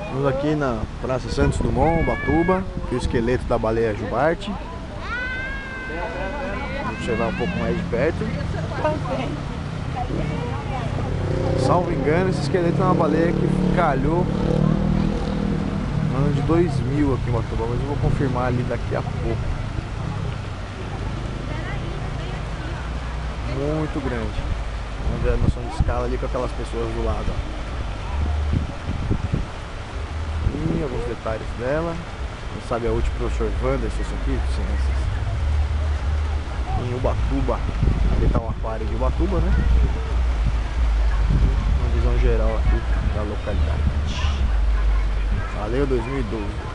Estamos aqui na Praça Santos Dumont, Ubatuba, aqui o esqueleto da baleia jubarte. Vamos observar um pouco mais de perto. Salvo engano, esse esqueleto é uma baleia que calhou no ano de 2000 aqui em Ubatuba, mas eu vou confirmar ali daqui a pouco. Muito grande. Vamos ver a noção de escala ali com aquelas pessoas do lado. Ó. E alguns detalhes dela. Quem sabe a última professor Wanderson aqui de ciências. Em Ubatuba. Ali está o aquário de Ubatuba, né? Uma visão geral aqui da localidade. Valeu 2012.